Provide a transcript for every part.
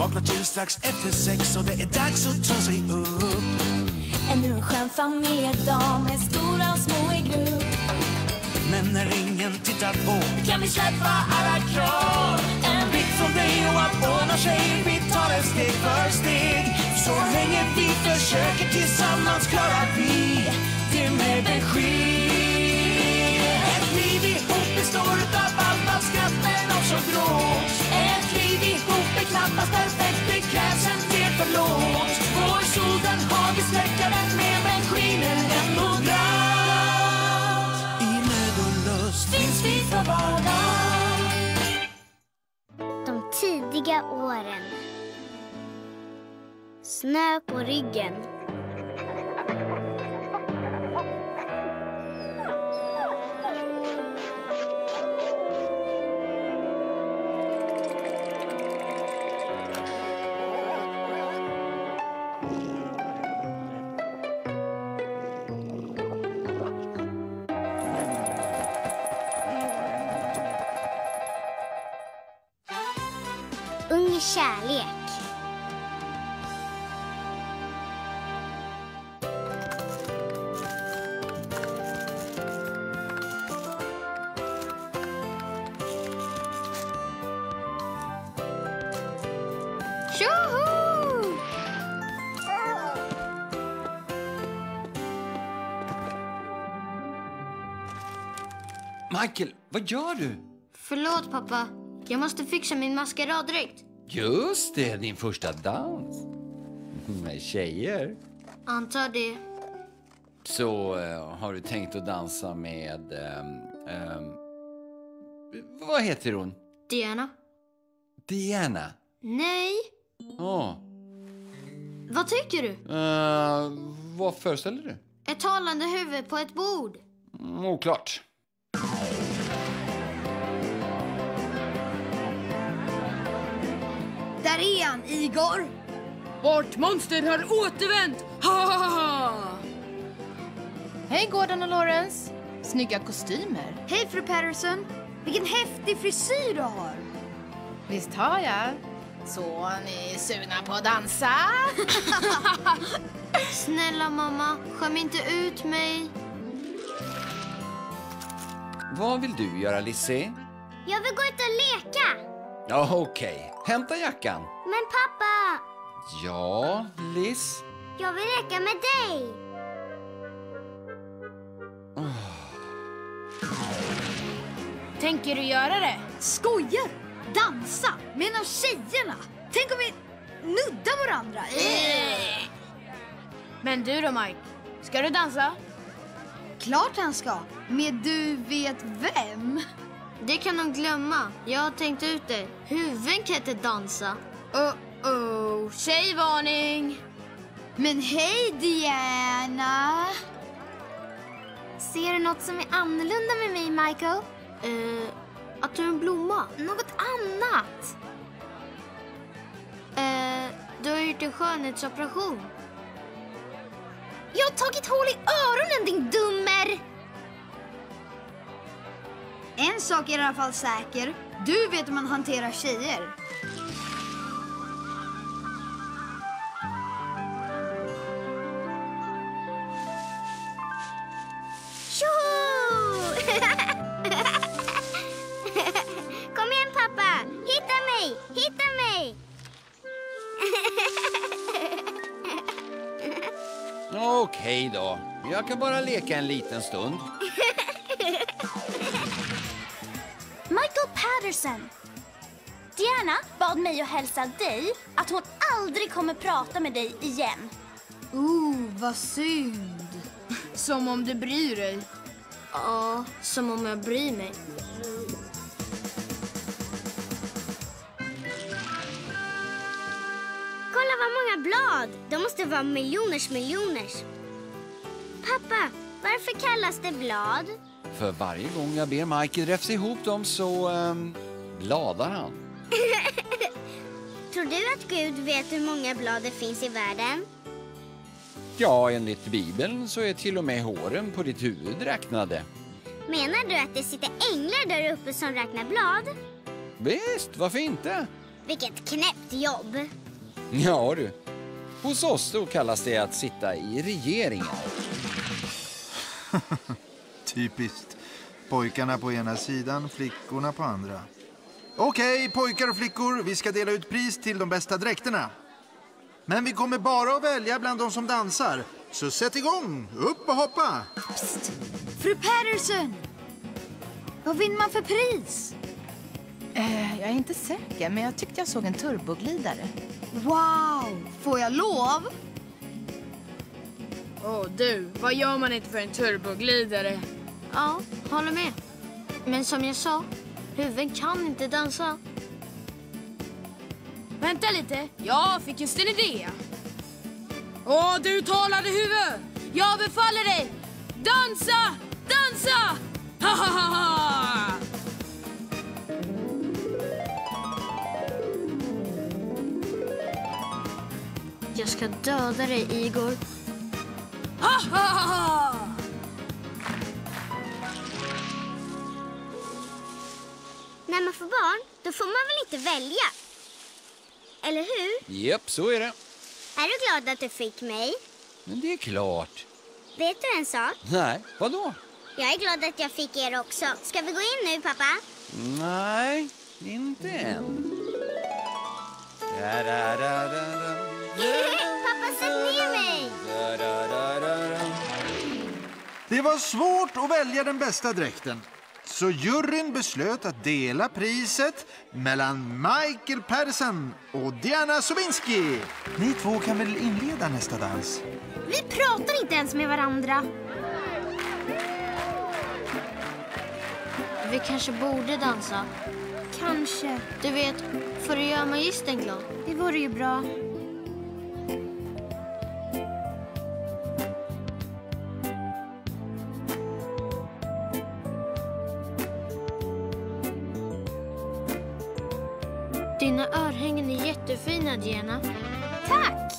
Vaknar till strax efter 6 och det är dags att ta sig upp. Ännu en skön familjedag med stora och små i grupp. Men när ingen tittar på kan vi släppa alla krav. en blick från dig och allt ordnar sig. Vi tar ett steg för steg. Så länge vi försöker tillsammans klarar vi det med besked. Ett liv ihop består utav alla skratt men också gråt. Ett liv ihop är knappast perfekt, Det krävs en del förlåt. Vår sol den har vi släcka den med, men skiner ändå glatt. I nöd och lust finns vi för vardag. De tidiga åren. Snö på ryggen. Ung kärlek. Tjoho! Michael, vad gör du? Förlåt, pappa. Jag måste fixa min maskeraddräkt. Just det, din första dans. Med tjejer. Antar det. Så har du tänkt att dansa med... vad heter hon? Diana? Diana. Nej. Ja. Vad tycker du? Vad föreställer du? Ett talande huvud på ett bord. Oklart. Där är han, Igor. Vårt monster har återvänt! Ha, ha, ha. Hej Gordon och Lawrence. Snygga kostymer. Hej fru Patterson. Vilken häftig frisyr du har. Visst har jag. Så ni är sugna på att dansa? Snälla mamma, skäm inte ut mig. Vad vill du göra, Lizzie? Jag vill gå ut och leka. Ja, okej. Hämta jackan. Men pappa, Ja, Liz. jag vill leka med dig. Tänker du göra det? Skojar. Dansa med en av tjejerna. Tänk om vi nuddar varandra. Men du då, Mike? Ska du dansa? Klart han ska. Med du vet vem. Det kan de glömma. Jag har tänkt ut det. Huvuden kan inte dansa. Tjejvarning! Men hej Diana. Ser du något som är annorlunda med mig, Michael? Att du är en blomma. Något annat? Du har gjort en skönhetsoperation. Jag har tagit hål i öronen, din dummer! En sak är i alla fall säker. Du vet hur man hanterar tjejer. Tjoho! Kom igen, pappa! Hitta mig! Hitta mig! Okej då. Jag kan bara leka en liten stund. Michael Patterson. Diana bad mig att hälsa dig att hon aldrig kommer prata med dig igen. Vad synd. Som om du bryr dig. Ja, som om jag bryr mig. Kolla vad många blad. De måste vara miljoners. Pappa, varför kallas det blad? För varje gång jag ber Michael räfsa ihop dem så bladar han. Tror du att Gud vet hur många blad det finns i världen? Ja, enligt Bibeln så är till och med håren på ditt huvud räknade. Menar du att det sitter änglar där uppe som räknar blad? Visst, varför inte? Vilket knäppt jobb. Ja du. Hos oss då kallas det att sitta i regeringen. Typiskt. Pojkarna på ena sidan, flickorna på andra. Okej, pojkar och flickor, vi ska dela ut pris till de bästa dräkterna. Men vi kommer bara att välja bland de som dansar. Så sätt igång, upp och hoppa! Psst. Fru Patterson! Vad vinner man för pris? Jag är inte säker, men jag tyckte jag såg en turboglidare. Wow! Får jag lov? Du, vad gör man inte för en turboglidare? Ja, håller med. Men som jag sa, huven kan inte dansa. Vänta lite, jag fick just en idé. Du talade huvud! Jag befaller dig! Dansa! Dansa! Ha ha ha ha! Jag ska döda dig, Igor. Ha ha ha! När man får barn, då får man väl inte välja? Eller hur? Japp, så är det. Är du glad att du fick mig? Men det är klart. Vet du en sak? Nej, vadå? Jag är glad att jag fick er också. Ska vi gå in nu, pappa? Nej, inte än. Pappa, sätt ner mig! Det var svårt att välja den bästa dräkten. Så juryn beslöt att dela priset mellan Michael Patterson och Diana Sobinski. Ni två kan väl inleda nästa dans? Vi pratar inte ens med varandra. Vi kanske borde dansa. Kanske. Du vet, för att göra magistern glad. Det vore ju bra. Dina örhängen är jättefina, Diana. Tack!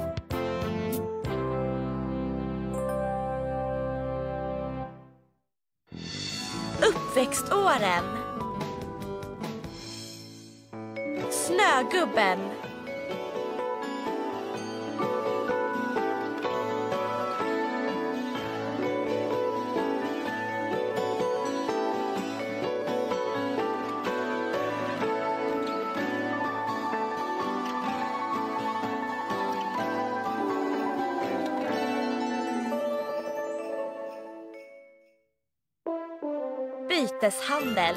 Uppväxtåren. Snögubben. Byteshandel.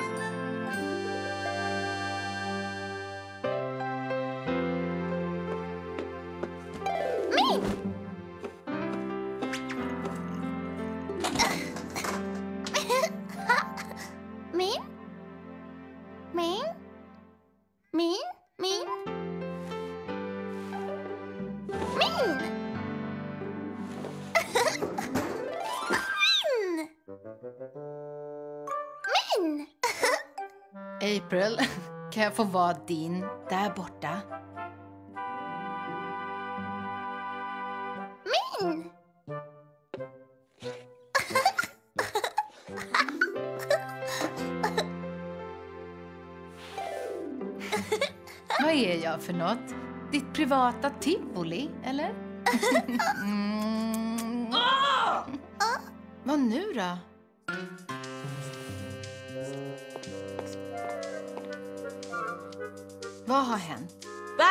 April, kan jag få vara din där borta? Min! Vad är jag för något? Ditt privata tivoli, eller? Vad nu då? Vad har hänt? Va?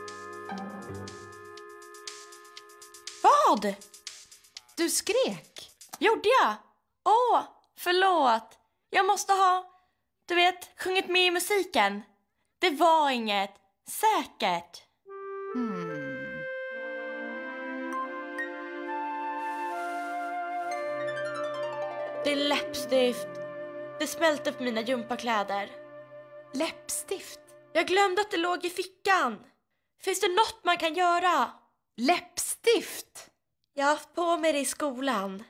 Vad? Du skrek. Gjorde jag? Förlåt. Jag måste ha, du vet, sjungit med i musiken. Det var inget. Säkert. Det är läppstift. Det smälte på mina gympakläder. Läppstift? Jag glömde att det låg i fickan. Finns det något man kan göra? Läppstift? Jag har haft på mig det i skolan.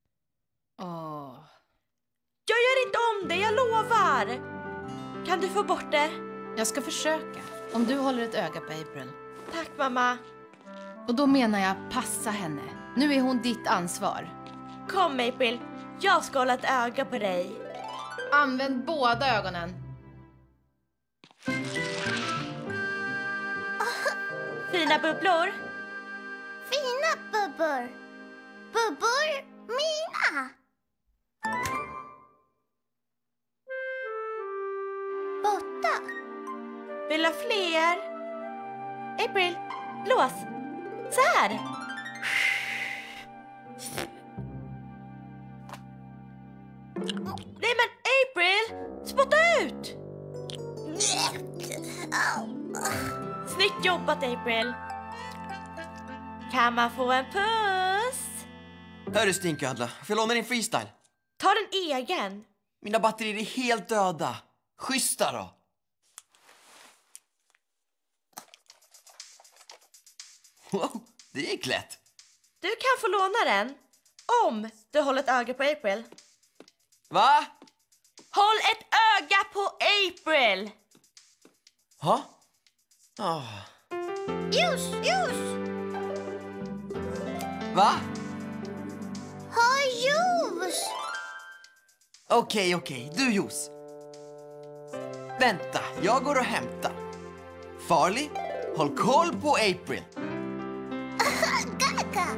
Jag gör inte om det, jag lovar. Kan du få bort det? Jag ska försöka. Om du håller ett öga på April. Tack, mamma. Och då menar jag passa henne. Nu är hon ditt ansvar. Kom, April. Jag ska hålla ett öga på dig. Använd båda ögonen. fina bubblor? Fina bubbor. Bubbor mina. Borta. Vill du ha fler? April, blås. Så här. Nej men April, spotta ut! Snyggt jobbat April. Kan man få en puss? Hörru stinködla, får jag låna din freestyle? Ta den egen. Mina batterier är helt döda. Schyssta då. Wow, det gick lätt. Du kan få låna den om du håller ett öga på April. Va? Håll ett öga på April. Ha? Ljus. Va? Ha ljus. Okej, du Jos. Vänta, jag går och hämtar. Farley, håll koll på April. Gaga.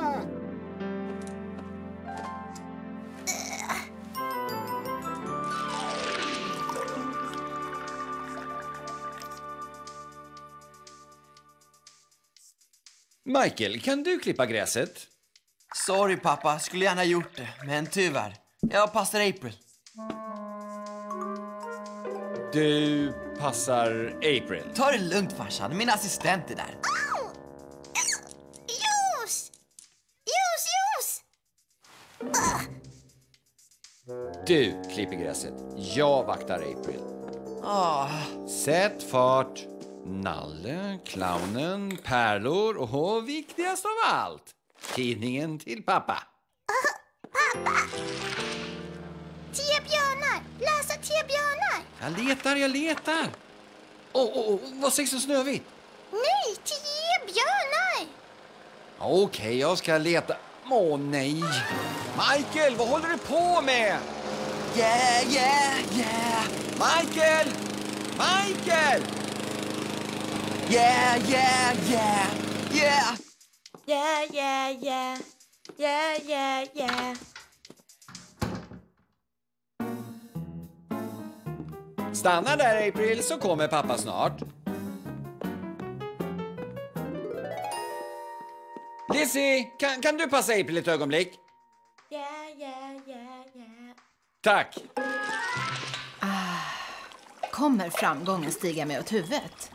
Michael, kan du klippa gräset? Sorry pappa, skulle gärna gjort det, men tyvärr. Jag passar April. Du passar April. Ta det lugnt farsan, min assistent är där. Ljus. Du klipper gräset. Jag vaktar April. Sätt fart. Nalle, clownen, pärlor och viktigast av allt, tidningen till pappa. Pappa! 10 björnar! Läsa 10 björnar! Jag letar. Vad sägs om Snövit? Nej, 10 björnar! Okej, jag ska leta. Nej. Michael, vad håller du på med? Yeah. Michael! Yeah. Yeah. Stanna där April, så kommer pappa snart. Lizzie, kan du passa April ett ögonblick? Yeah. Tack. Kommer framgången stiga mig åt huvudet?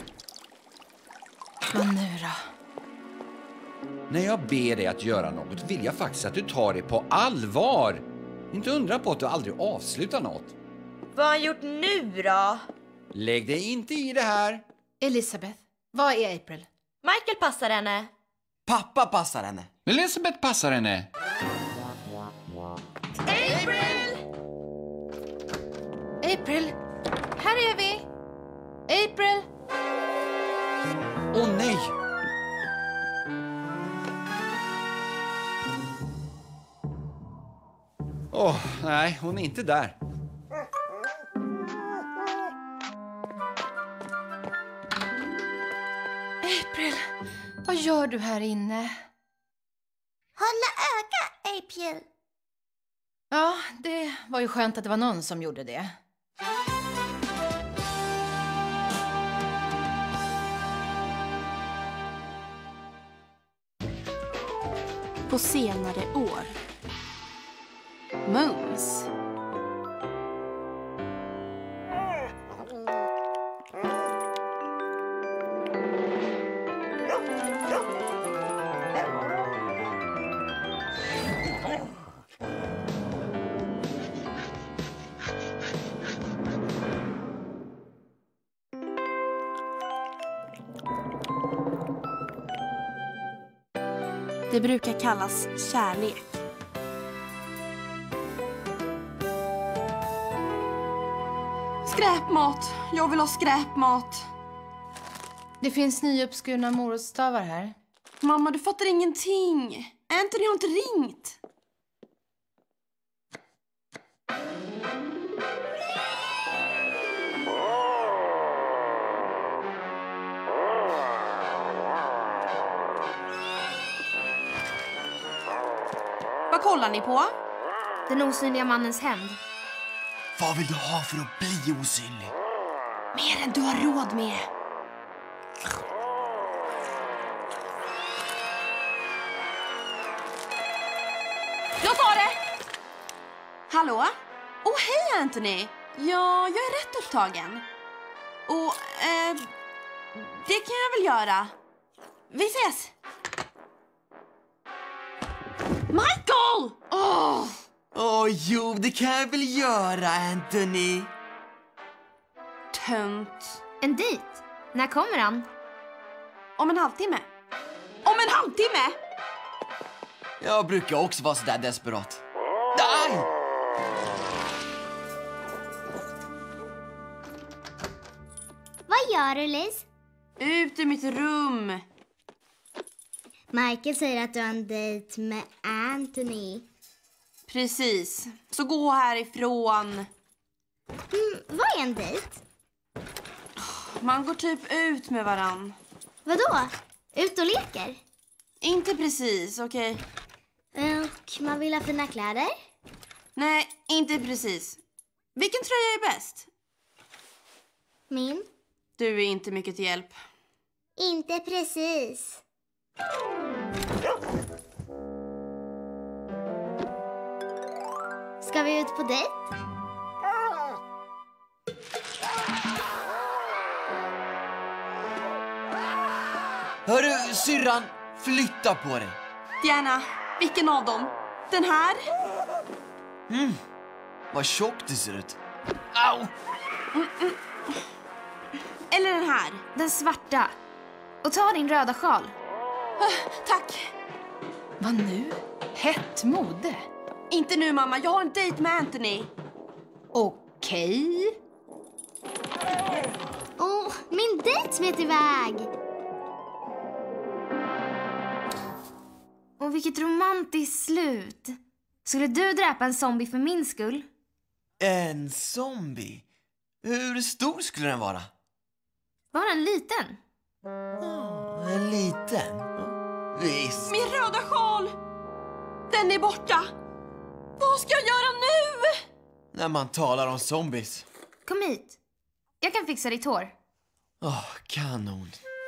Vad nu då? När jag ber dig att göra något vill jag faktiskt att du tar det på allvar. Inte undra på att du aldrig avslutar något. Vad har han gjort nu då? Lägg dig inte i det här. Elisabeth, vad är April? Michael passar henne. Pappa passar henne. Elisabeth passar henne. April, här är vi. April. Åh nej. Nej, hon är inte där. April, vad gör du här inne? Hålla öga, April. Ja, det var ju skönt att det var någon som gjorde det. På senare år. Mums. Det brukar kallas kärlek. Skräpmat! Jag vill ha skräpmat. Det finns nyuppskurna morotsstavar här. Mamma, du fattar ingenting. Anthony har inte ringt. Vad kollar ni på? Den osynliga mannens hämnd. Vad vill du ha för att bli osynlig? Mer än du har råd med. Jag tar det! Hallå? Åh, hej Anthony! Ja, jag är rätt upptagen. Och, det kan jag väl göra. Vi ses! Michael! Jo, det kan jag väl göra, Anthony. Tönt. En dejt? När kommer han? Om en halvtimme. Om en halvtimme! Jag brukar också vara så där desperat. Aj! Vad gör du, Liz? Ut ur mitt rum. Michael säger att du har en dejt med Anthony. Precis. Så gå härifrån. Vad är en dejt? Man går typ ut med varann. Vadå? Ut och leker? Inte precis, okej. Och man vill ha fina kläder? Nej, inte precis. Vilken tröja är bäst? Min? Du är inte mycket till hjälp. Inte precis. Ska vi ut på dejt? Hörru, syrran, flytta på dig. Diana, vilken av dem? Den här? Vad tjock du ser ut. Au! Eller den här? Den svarta. Och ta din röda sjal. Tack. Vad nu? Hett mode? Inte nu, mamma. Jag har en dejt med Anthony. Okej. Min dejt smet iväg. Och vilket romantiskt slut. Skulle du dräpa en zombie för min skull? En zombie? Hur stor skulle den vara? Bara en liten. En liten? Visst. Min röda sjal! Den är borta. Vad ska jag göra nu? När man talar om zombies. Kom hit. Jag kan fixa ditt hår. Kanon.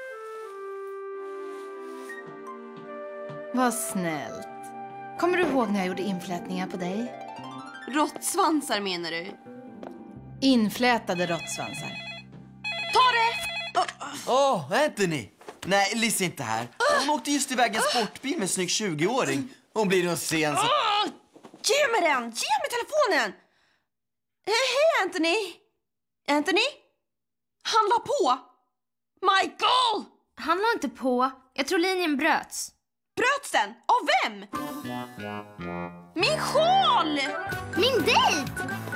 Vad snällt. Kommer du ihåg när jag gjorde inflätningar på dig? Råttsvansar menar du? Inflätade råttsvansar. Ta det! Anthony! Nej, Liz är inte här. Hon åkte just iväg en sportbil med en snygg 20-åring. Hon blir nog sen så... Ge mig den! Ge mig telefonen! Hej, Anthony! Anthony? Han la på! Michael! Han la inte på. Jag tror linjen bröts. Bröts den? Av vem? Min sjal! Min dejt!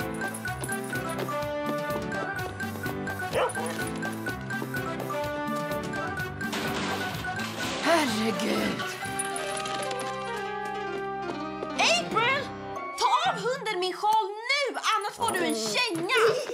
Herregud. April! Ta av hunden min sjal nu! Annars får du en känga!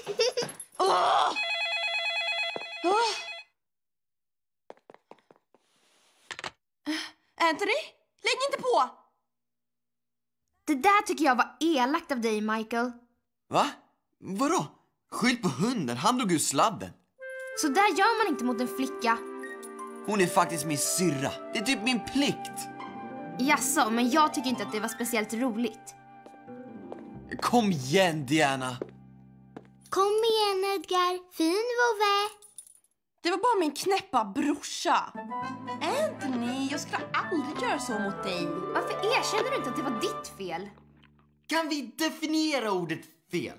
Anthony, lägg inte på! Det där tycker jag var elakt av dig, Michael. Va? Vadå? Skyll på hunden, han drog ur sladden. Så där gör man inte mot en flicka. Hon är faktiskt min syrra. Det är typ min plikt. Jaså, men jag tycker inte att det var speciellt roligt. Kom igen, Diana. Kom igen, Edgar. Fin vovve. Det var bara min knäppa brorsa. Anthony, jag skulle aldrig göra så mot dig. Varför erkänner du inte att det var ditt fel? Kan vi definiera ordet fel?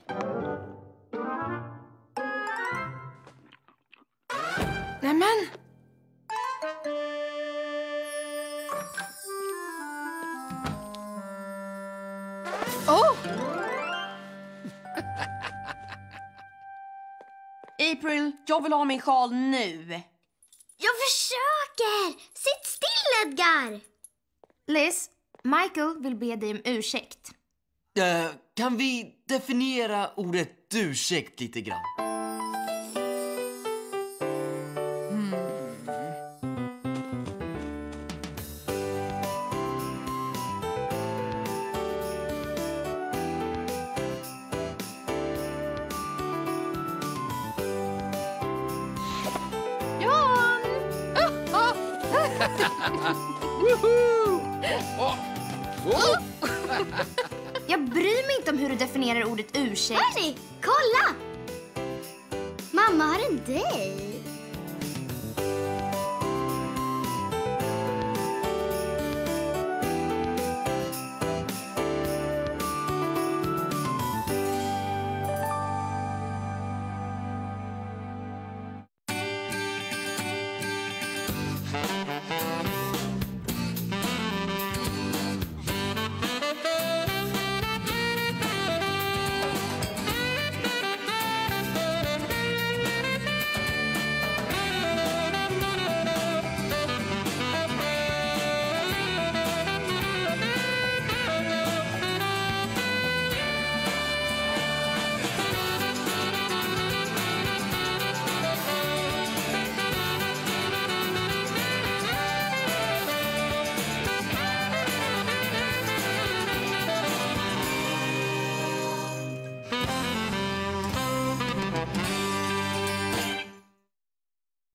Nämen! April, jag vill ha min sjal nu. Jag försöker! Sitt still, Edgar! Liz, Michael vill be dig om ursäkt. Kan vi definiera ordet ursäkt lite grann? Jag bryr mig inte om hur du definierar ordet ursäkt. Hörni, kolla! Mamma har en dejt.